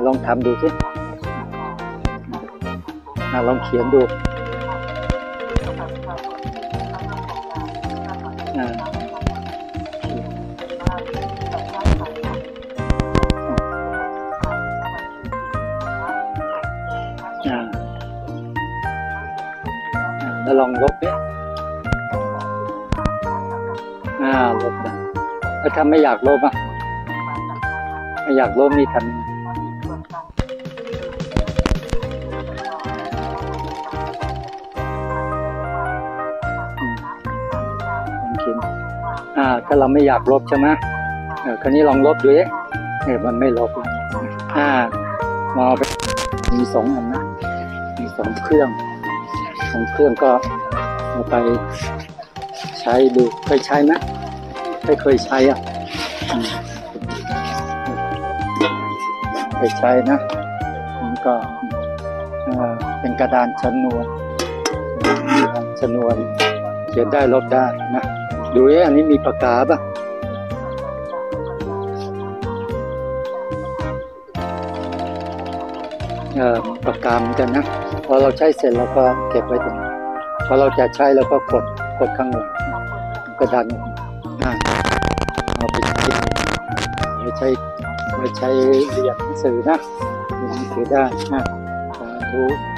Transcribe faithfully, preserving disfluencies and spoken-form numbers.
ลองทำดูสิลองเขียนดูอ่าแล้วลองลบเนี่ยอ่าลบนะแล้วถ้าไม่อยากลบอ่ะไม่อยากลบนี่ทำอ่าถ้าเราไม่อยากลบใช่ไหมเออคราวนี้ลองลบดูเอ๊ะเนี่ยมันไม่ลบอ่ามามีสองอันนะมีสองเครื่องสองเครื่องก็เอาไปใช้ดูเคยใช้ไหมไม่เคยใช้อ่ะเคยใช้นะมันก็เป็นกระดานชนวนชนวนเขียนได้ลบได้นะดูเอ๊ะอันนี้มีปากกาป่ะเออปากกาเหมือนกันนะพอเราใช้เสร็จเราก็เก็บไว้ตรงนี้พอเราจะใช้เราก็กดกดข้างหลังกระดานอ่าเอาไปคิดไม่ใช้ไม่ใช้เรียนหนังสือนะเรียนหนังสือได้นะสาธุ